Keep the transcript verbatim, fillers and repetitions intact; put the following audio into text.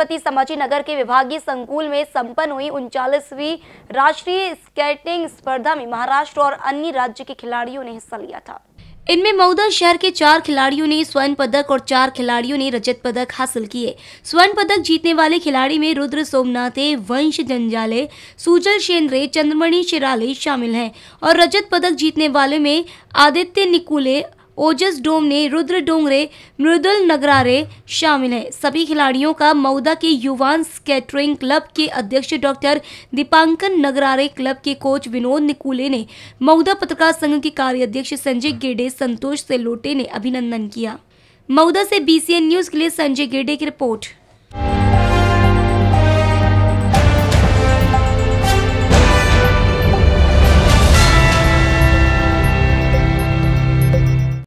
छत्रपति संभाजी नगर के विभागीय संकुल में संपन्न हुई उनचालीसवीं राष्ट्रीय स्केटिंग स्पर्धा में महाराष्ट्र और अन्य राज्य के खिलाड़ियों ने हिस्सा लिया था। इनमें मऊदा शहर के चार खिलाड़ियों ने स्वर्ण पदक और चार खिलाड़ियों ने रजत पदक हासिल किए। स्वर्ण पदक जीतने वाले खिलाड़ी में रुद्र सोमनाथे, वंश जंजाले, सुजल शेंद्रे, चंद्रमणि शिराले शामिल हैं और रजत पदक जीतने वाले में आदित्य निकुले, ओजस डोमने, रुद्र डोंगरे, मृदुल नगरारे शामिल हैं। सभी खिलाड़ियों का मऊदा के युवान स्केटरिंग क्लब के अध्यक्ष डॉक्टर दीपांकन नगरारे, क्लब के कोच विनोद निकुले ने, मऊदा पत्रकार संघ के कार्याध्यक्ष संजय गेडे, संतोष सेलोटे ने अभिनंदन किया। मऊदा से बीसीएन न्यूज के लिए संजय गेडे की रिपोर्ट।